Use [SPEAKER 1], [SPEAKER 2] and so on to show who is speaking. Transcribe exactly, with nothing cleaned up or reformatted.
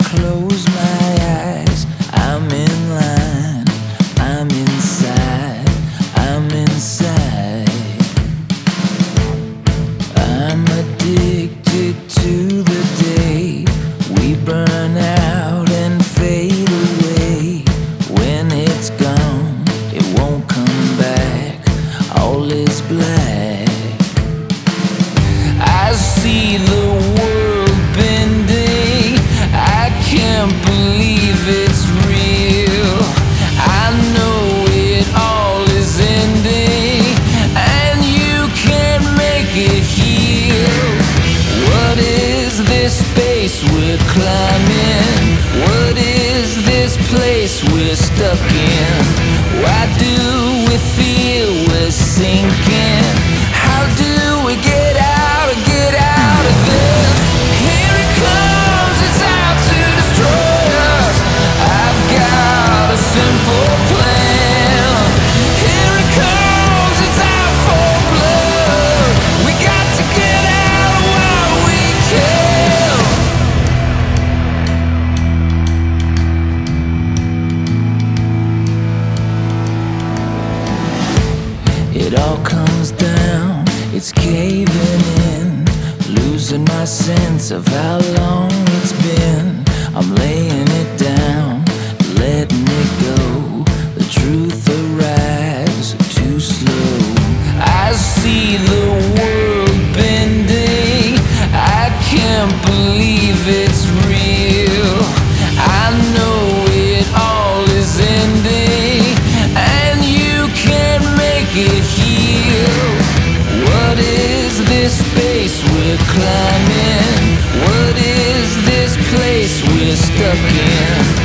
[SPEAKER 1] close my eyes, I'm in line, I'm inside, I'm inside. I'm addicted to the day we burn out and fade away. When it's gone, it won't come back, all is black. I see the world bending, I can't believe it's real. I know it all is ending, and you can't make it heal. What is this space we're climbing? What is this place we're stuck in? Why do we feel we're sinking? How do we get out, get out of this? Here it comes, it's out to destroy us. I've got a simple plan. Here it comes, it's out for blood. We got to get out while we can. It all comes down, it's caving in, losing my sense of how long it's been. I'm laying it down, letting it go. The truth arrives too slow. I see the world bending, I can't believe it's real. I know it all is ending, and you can't make it heal. What is this space we're climbing? What is this place we're stuck in?